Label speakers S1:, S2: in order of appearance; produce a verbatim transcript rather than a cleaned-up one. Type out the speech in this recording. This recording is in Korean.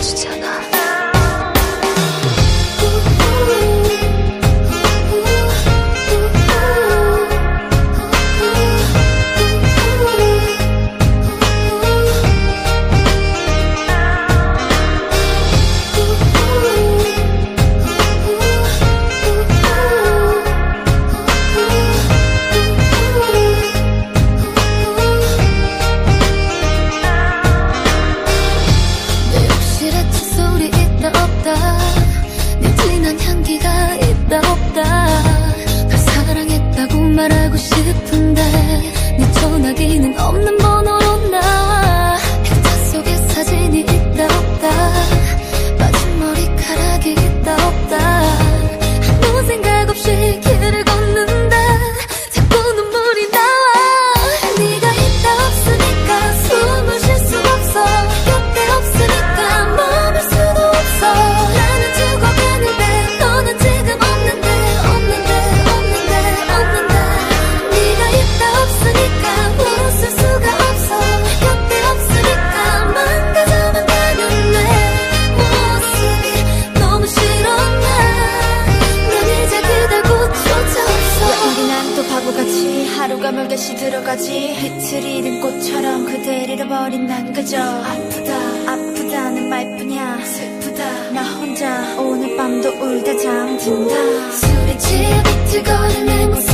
S1: 멈춰주잖아. 말하고 싶은데 네 전화기는 없는 번호로 나 벽화 속에 사진이 있다 없다 빠진 머리카락이 있다 없다 아무 생각 없이 길을 걷는다 자꾸 눈물이 나와 네가 있다 없으니까 숨을 쉴 수 없어 곁에 없으니까 머물 수도 없어 나는 죽어가는데 너는 지금 없는데 없는데 없는데 없는데 없으니까 웃을 수가 없어 곁에 없으니까 망가져만 가는 내 모습이 너무 싫어 난 이제 그대고조차 없어 왜 우리 난 또 바보같이 하루가 멀게씩 들어가지 빛을 잃은 꽃처럼 그댈 잃어버린 난 그저 아프다 아프다는 말뿐이야 슬프다 나 혼자 오늘 밤도 울다 잠든다 술에 취해 비틀거리는 내 모습